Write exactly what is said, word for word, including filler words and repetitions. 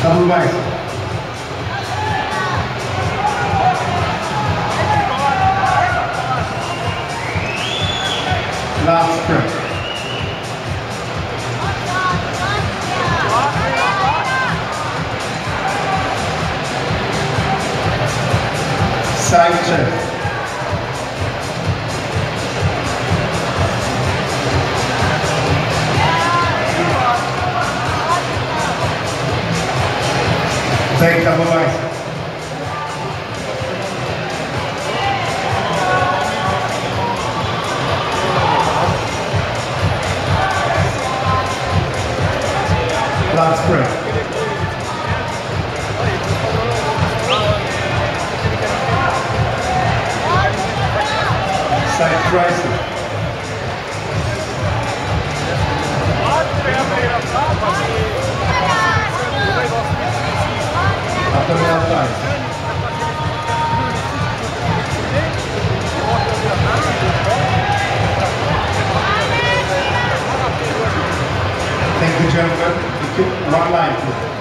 Double wide. Last sprint. Side check. Take double wide. Last sprint. Side tricep. Abdominal thighs. Thank you, gentlemen. One line, please.